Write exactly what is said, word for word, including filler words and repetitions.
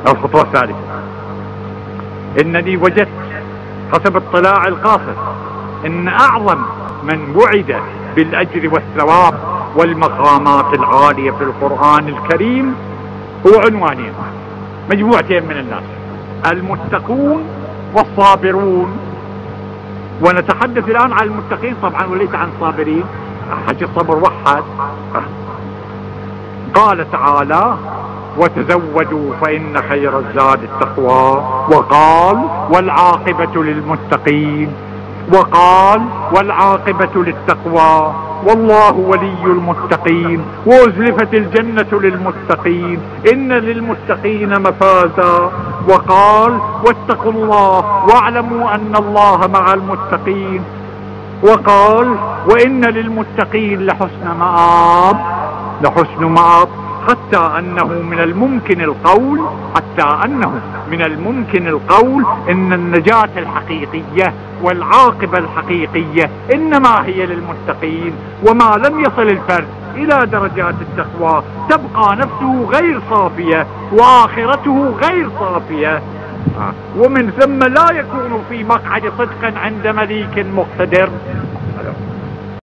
الخطوة الثالثة، إنني وجدت حسب اطلاع القاصر إن أعظم من وعد بالأجر والثواب والمقامات العالية في القرآن الكريم هو عنوانين، مجموعتين من الناس: المتقون والصابرون. ونتحدث الآن عن المتقين طبعا وليس عن الصابرين، حج الصبر وحد. قال تعالى: وتزودوا فإن خير الزاد التقوى، وقال: والعاقبة للمتقين، وقال: والعاقبة للتقوى، والله ولي المتقين، وأزلفت الجنة للمتقين، إن للمتقين مفازا، وقال: واتقوا الله واعلموا أن الله مع المتقين، وقال: وإن للمتقين لحسن مآب، لحسن مآب. حتى أنه من الممكن القول حتى أنه من الممكن القول إن النجاة الحقيقية والعاقبة الحقيقية إنما هي للمتقين، وما لم يصل الفرد إلى درجات التقوى تبقى نفسه غير صافية وآخرته غير صافية، ومن ثم لا يكون في مقعد صدق عند مليك مقتدر.